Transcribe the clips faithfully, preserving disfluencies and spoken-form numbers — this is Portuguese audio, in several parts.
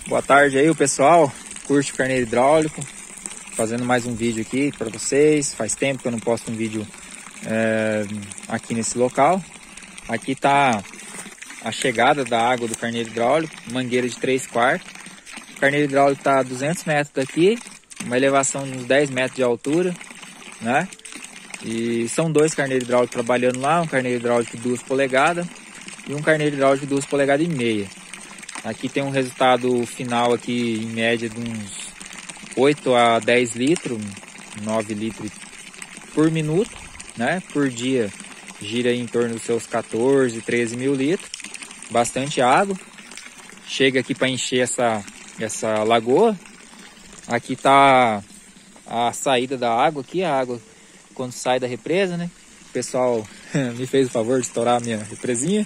Boa tarde aí, o pessoal. Curte o carneiro hidráulico. Fazendo mais um vídeo aqui para vocês. Faz tempo que eu não posto um vídeo é, aqui nesse local. Aqui tá a chegada da água do carneiro hidráulico. Mangueira de três quartos. O carneiro hidráulico tá a duzentos metros daqui. Uma elevação de uns dez metros de altura, né? E são dois carneiros hidráulicos trabalhando lá. Um carneiro hidráulico de duas polegadas e um carneiro hidráulico de duas polegadas e meia. Aqui tem um resultado final aqui em média de uns oito a dez litros, nove litros por minuto, né? Por dia gira em torno dos seus quatorze, treze mil litros. Bastante água. Chega aqui para encher essa, essa lagoa. Aqui tá a saída da água aqui, a água quando sai da represa, né? O pessoal me fez o favor de estourar a minha represinha,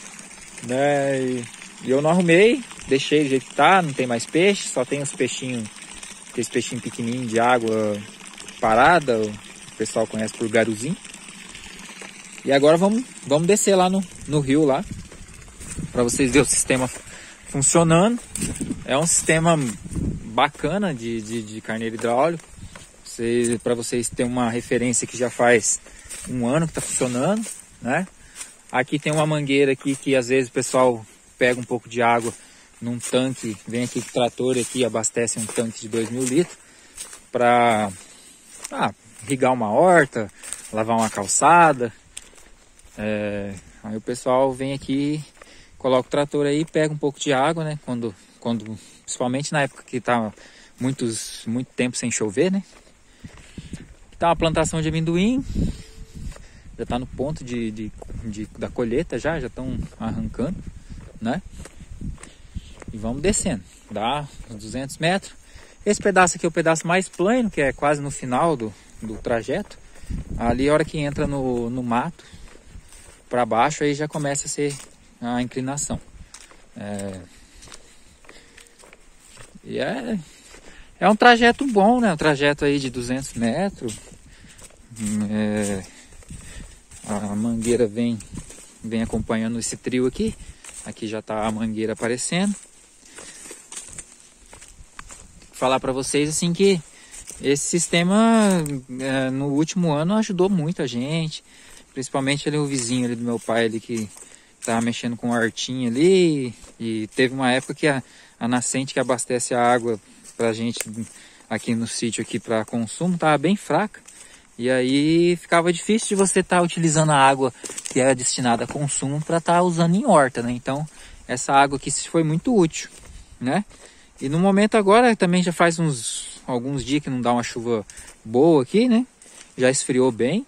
né? E E eu não arrumei, deixei do jeito que tá, não tem mais peixe, só tem os peixinhos, aqueles peixinhos pequenininhos de água parada, o pessoal conhece por garuzinho. E agora vamos, vamos descer lá no, no rio lá, para vocês verem o sistema funcionando. É um sistema bacana de, de, de carneiro hidráulico, para vocês terem uma referência que já faz um ano que está funcionando, né? Aqui tem uma mangueira aqui que às vezes o pessoal pega um pouco de água num tanque, vem aqui com o trator aqui, abastece um tanque de dois mil litros para ah, irrigar uma horta, lavar uma calçada. É, aí o pessoal vem aqui, coloca o trator aí, pega um pouco de água, né? Quando, quando, principalmente na época que tá muitos, muito tempo sem chover, né? Tá uma plantação de amendoim, já tá no ponto de, de, de da colheita já, já estão arrancando, né? E vamos descendo, dá uns duzentos metros. Esse pedaço aqui é o pedaço mais plano, que é quase no final do, do trajeto. Ali, a hora que entra no, no mato para baixo, aí já começa a ser a inclinação. É... E é, é um trajeto bom, né? Um trajeto aí de duzentos metros. É... A mangueira vem, vem acompanhando esse trio aqui. Aqui já está a mangueira aparecendo. Falar para vocês assim que esse sistema é, no último ano ajudou muito a gente. Principalmente ali o vizinho ali do meu pai ali que estava mexendo com hortinha ali. E teve uma época que a, a nascente que abastece a água para a gente aqui no sítio aqui para consumo estava bem fraca. E aí ficava difícil de você estar tá utilizando a água que é destinada a consumo para estar tá usando em horta, né? Então essa água aqui foi muito útil, né? E no momento agora também já faz uns alguns dias que não dá uma chuva boa aqui, né? Já esfriou bem.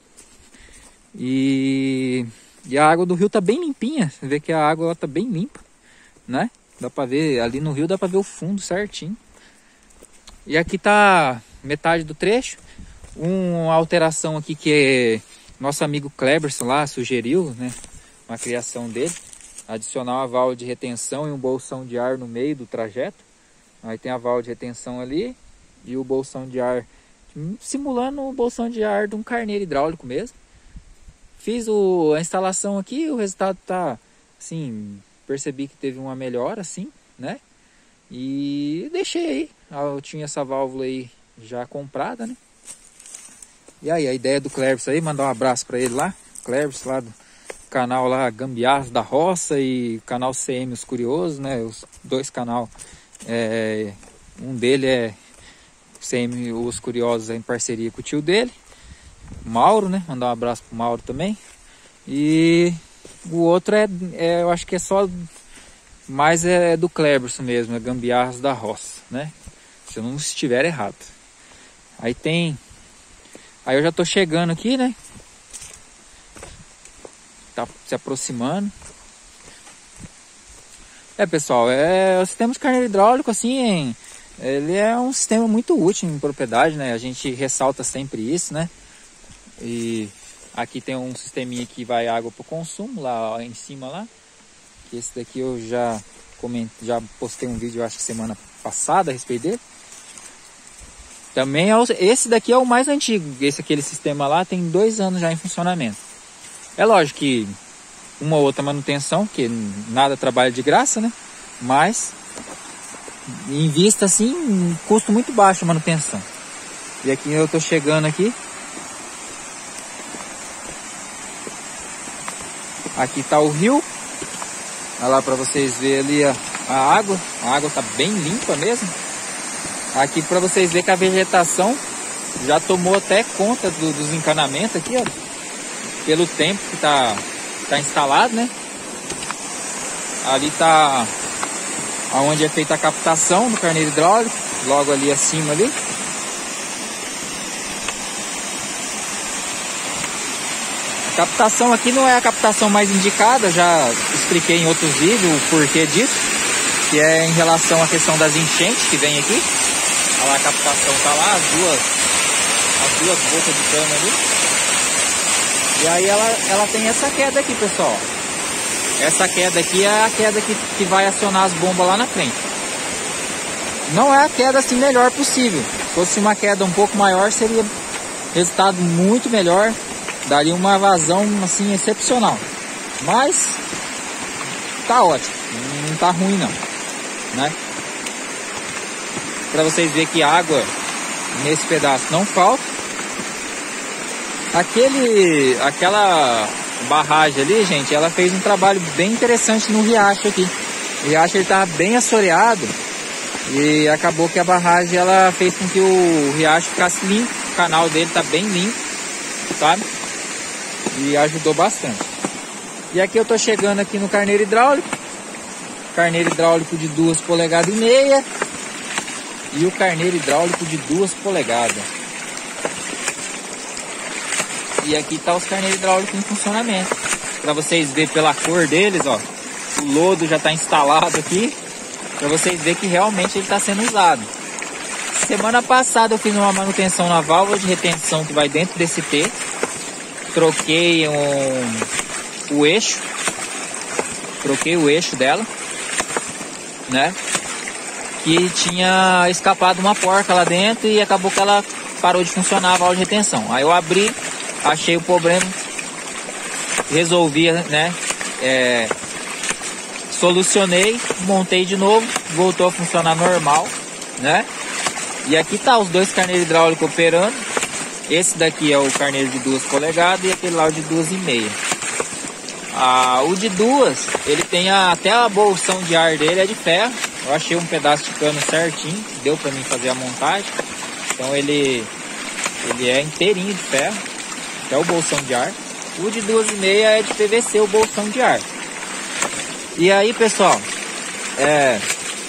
E, e a água do rio tá bem limpinha. Você vê que a água tá bem limpa, né? Dá para ver ali no rio, dá para ver o fundo certinho. E aqui tá metade do trecho. Uma alteração aqui que nosso amigo Cleberson lá sugeriu, né? Uma criação dele. Adicionar uma válvula de retenção e um bolsão de ar no meio do trajeto. Aí tem a válvula de retenção ali e o bolsão de ar, simulando o bolsão de ar de um carneiro hidráulico mesmo. Fiz o, a instalação aqui, o resultado tá, assim, percebi que teve uma melhora, assim, né? E deixei aí. Eu tinha essa válvula aí já comprada, né? E aí, a ideia do Cleberson aí, mandar um abraço para ele lá. Cleberson lá do canal lá Gambiarras da Roça e canal C M Os Curiosos, né? Os dois canal, é, um dele é C M Os Curiosos em parceria com o tio dele, Mauro, né? Mandar um abraço pro Mauro também. E o outro é, é eu acho que é só, mais é do Cleberson mesmo, é Gambiarras da Roça, né? Se eu não estiver errado. Aí tem... Aí eu já tô chegando aqui, né? Tá se aproximando. É, pessoal, é, o sistema de carneiro hidráulico, assim, ele é um sistema muito útil em propriedade, né? A gente ressalta sempre isso, né? E aqui tem um sisteminha que vai água para o consumo, lá ó, em cima lá. Que esse daqui eu já comentei, já postei um vídeo, acho que semana passada a respeito dele. Também é o, esse daqui é o mais antigo. Esse aquele sistema lá tem dois anos já em funcionamento. É lógico que uma ou outra manutenção, que nada trabalha de graça, né? Mas em vista assim, um custo muito baixo a manutenção. E aqui eu tô chegando aqui. Aqui tá o rio. Olha lá para vocês verem ali a, a água. A água tá bem limpa mesmo. Aqui para vocês verem que a vegetação já tomou até conta do, dos encanamentos aqui, ó. Pelo tempo que tá, tá instalado, né? Ali tá onde é feita a captação do carneiro hidráulico. Logo ali acima ali. A captação aqui não é a captação mais indicada, já expliquei em outros vídeos o porquê disso, que é em relação à questão das enchentes que vem aqui. Olha lá, a captação tá lá, as duas, as duas bocas de cano ali. E aí ela, ela tem essa queda aqui, pessoal. Essa queda aqui é a queda que, que vai acionar as bombas lá na frente. Não é a queda assim melhor possível. Se fosse uma queda um pouco maior, seria resultado muito melhor. Daria uma vazão assim excepcional. Mas tá ótimo, não tá ruim não, né? Para vocês verem que água nesse pedaço não falta. Aquele, aquela barragem ali, gente, ela fez um trabalho bem interessante no riacho aqui. O riacho ele tava bem assoreado e acabou que a barragem ela fez com que o riacho ficasse limpo. O canal dele tá bem limpo, sabe? E ajudou bastante. E aqui eu tô chegando aqui no carneiro hidráulico. Carneiro hidráulico de duas polegadas e meia. E o carneiro hidráulico de duas polegadas. E aqui tá os carneiros hidráulicos em funcionamento. Para vocês verem pela cor deles, ó. O lodo já tá instalado aqui. Para vocês verem que realmente ele está sendo usado. Semana passada eu fiz uma manutenção na válvula de retenção que vai dentro desse T. Troquei um, o eixo, troquei o eixo dela, né? Que tinha escapado uma porca lá dentro e acabou que ela parou de funcionar a válvula de retenção. Aí eu abri, achei o problema, resolvi, né? É, solucionei, montei de novo, voltou a funcionar normal, né? E aqui tá os dois carneiros hidráulicos operando. Esse daqui é o carneiro de duas polegadas e aquele lá o de duas e meia. Ah, o de duas, ele tem a, até a bolsão de ar dele é de ferro. Eu achei um pedaço de cano certinho, deu para mim fazer a montagem. Então ele, ele é inteirinho de ferro, até o bolsão de ar. O de duas e meia é de P V C, o bolsão de ar. E aí, pessoal, é...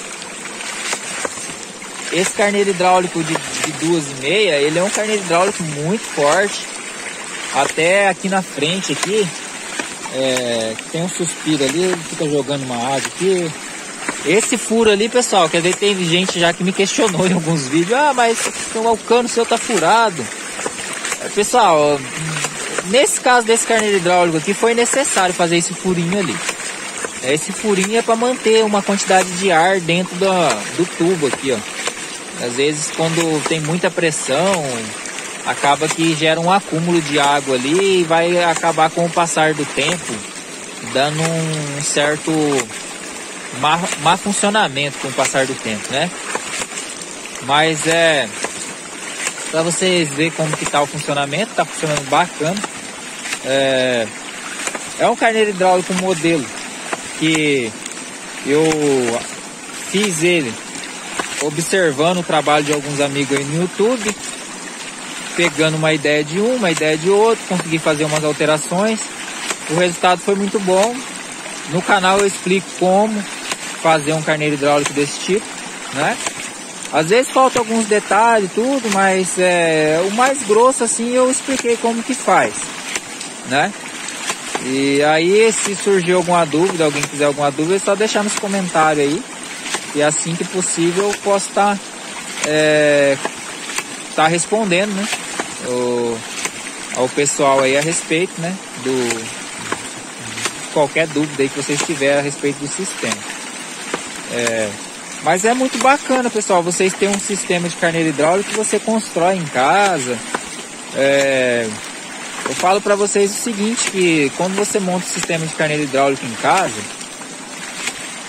esse carneiro hidráulico de, de duas e meia, ele é um carneiro hidráulico muito forte. Até aqui na frente aqui, é, tem um suspiro ali, ele fica jogando uma água aqui. Esse furo ali, pessoal, quer dizer, tem gente já que me questionou em alguns vídeos. Ah, mas o cano seu tá furado. É, pessoal, nesse caso desse carneiro hidráulico aqui, foi necessário fazer esse furinho ali. Esse furinho é para manter uma quantidade de ar dentro do, do tubo aqui, ó. Às vezes quando tem muita pressão, acaba que gera um acúmulo de água ali e vai acabar com o passar do tempo, dando um certo má, má funcionamento com o passar do tempo, né? Mas é... para vocês verem como que tá o funcionamento, tá funcionando bacana. É, é um carneiro hidráulico modelo que eu fiz ele observando o trabalho de alguns amigos aí no YouTube, pegando uma ideia de um, uma ideia de outro, consegui fazer umas alterações. O resultado foi muito bom. No canal eu explico como fazer um carneiro hidráulico desse tipo, né? Às vezes falta alguns detalhes, tudo, mas é, o mais grosso assim eu expliquei como que faz, né? E aí, se surgir alguma dúvida, alguém quiser alguma dúvida, é só deixar nos comentários aí. E assim que possível eu posso estar tá, é, tá respondendo, né, o, ao pessoal aí a respeito, né, do qualquer dúvida aí que vocês tiverem a respeito do sistema. É, mas é muito bacana, pessoal, vocês terem um sistema de carneiro hidráulico que você constrói em casa. É, eu falo para vocês o seguinte, que quando você monta um sistema de carneiro hidráulico em casa,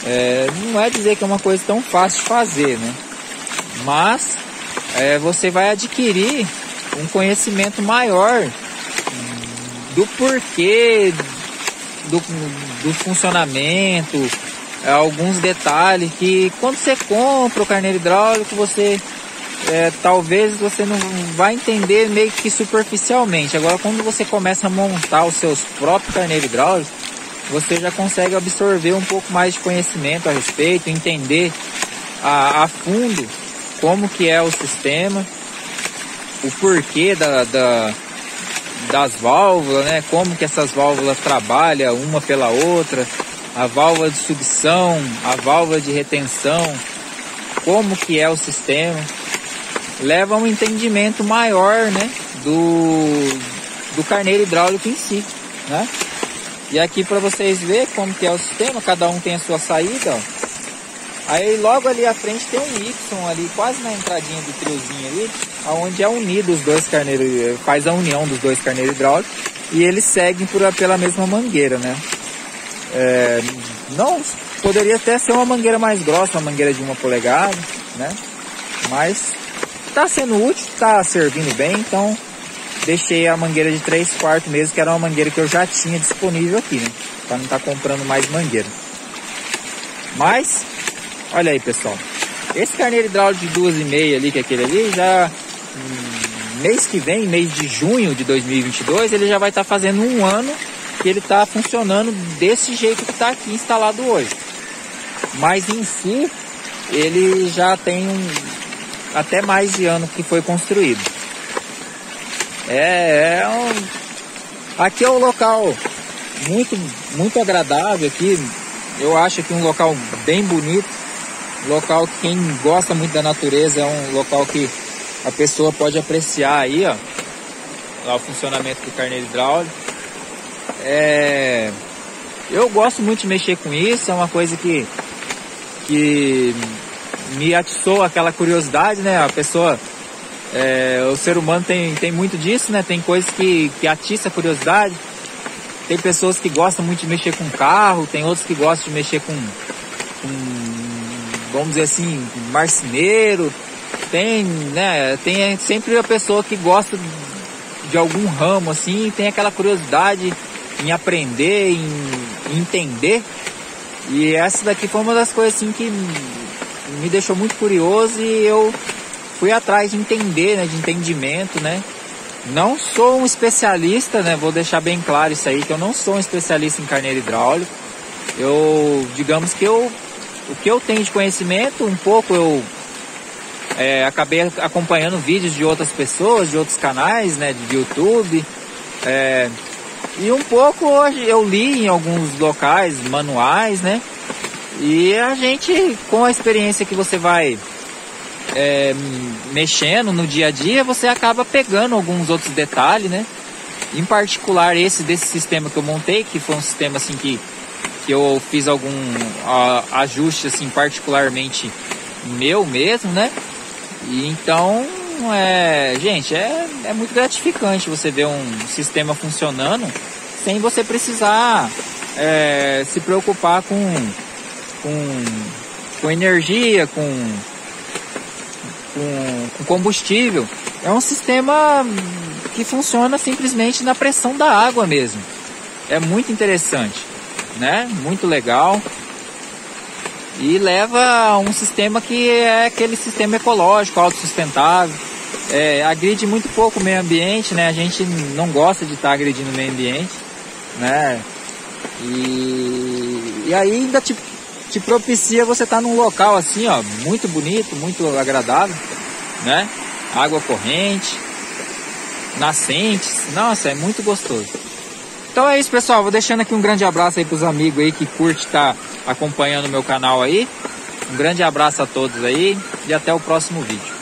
É, não é dizer que é uma coisa tão fácil de fazer, né? Mas é, você vai adquirir um conhecimento maior do porquê, do, do funcionamento, alguns detalhes que quando você compra o carneiro hidráulico, você é, talvez você não vai entender meio que superficialmente. Agora, quando você começa a montar os seus próprios carneiros hidráulicos, você já consegue absorver um pouco mais de conhecimento a respeito, entender a, a fundo como que é o sistema, o porquê da, da, das válvulas, né? Como que essas válvulas trabalham uma pela outra, a válvula de sucção, a válvula de retenção, como que é o sistema. Leva a um entendimento maior, né, do, do carneiro hidráulico em si, né? E aqui para vocês verem como que é o sistema, cada um tem a sua saída, ó. Aí logo ali à frente tem um Y ali, quase na entradinha do triozinho ali, onde é unido os dois carneiros, faz a união dos dois carneiros hidráulicos e eles seguem por, pela mesma mangueira, né? É, não, poderia até ser uma mangueira mais grossa, uma mangueira de uma polegada, né? Mas tá sendo útil, tá servindo bem, então deixei a mangueira de três quartos mesmo, que era uma mangueira que eu já tinha disponível aqui, né? Para não estar tá comprando mais mangueira. Mas, olha aí, pessoal. Esse carneiro hidráulico de duas e meia ali, que é aquele ali, já hum, mês que vem, mês de junho de dois mil e vinte e dois, ele já vai estar tá fazendo um ano que ele está funcionando desse jeito que está aqui instalado hoje. Mas em si, ele já tem um, até mais de ano que foi construído. É, é um, aqui é um local muito, muito agradável aqui. Eu acho que um local bem bonito. Local que quem gosta muito da natureza, é um local que a pessoa pode apreciar aí, ó, lá o funcionamento do carneiro hidráulico. É, eu gosto muito de mexer com isso, é uma coisa que, que me atiçou aquela curiosidade, né? A pessoa, é, o ser humano tem, tem muito disso, né? Tem coisas que, que atiça a curiosidade. Tem pessoas que gostam muito de mexer com carro, tem outros que gostam de mexer com, com vamos dizer assim, marceneiro. Tem, né? Tem sempre a pessoa que gosta de algum ramo assim, tem aquela curiosidade em aprender, em, em entender. E essa daqui foi uma das coisas assim que me deixou muito curioso e eu fui atrás de entender, né, de entendimento, né? Não sou um especialista, né? Vou deixar bem claro isso aí, que eu não sou um especialista em carneiro hidráulico. Eu, digamos que eu, o que eu tenho de conhecimento, um pouco eu é, acabei acompanhando vídeos de outras pessoas, de outros canais, né, de YouTube. É, e um pouco hoje eu li em alguns locais, manuais, né? E a gente, com a experiência que você vai é, mexendo no dia a dia, você acaba pegando alguns outros detalhes, né? Em particular esse desse sistema que eu montei, que foi um sistema assim que, que eu fiz algum uh, ajuste assim particularmente meu mesmo, né? E então, é, gente, é, é muito gratificante você ver um sistema funcionando sem você precisar é, se preocupar com, com, com energia, com, com, com combustível. É um sistema que funciona simplesmente na pressão da água mesmo. É muito interessante, né? Muito legal. E leva a um sistema que é aquele sistema ecológico, autossustentável. É, agride muito pouco o meio ambiente, né? A gente não gosta de estar agredindo o meio ambiente, né? E, e aí ainda te, te propicia você estar num local assim, ó, muito bonito, muito agradável, né? Água corrente, nascentes, nossa, é muito gostoso. Então é isso, pessoal, vou deixando aqui um grande abraço aí pros amigos aí que curte estar acompanhando o meu canal aí. Um grande abraço a todos aí e até o próximo vídeo.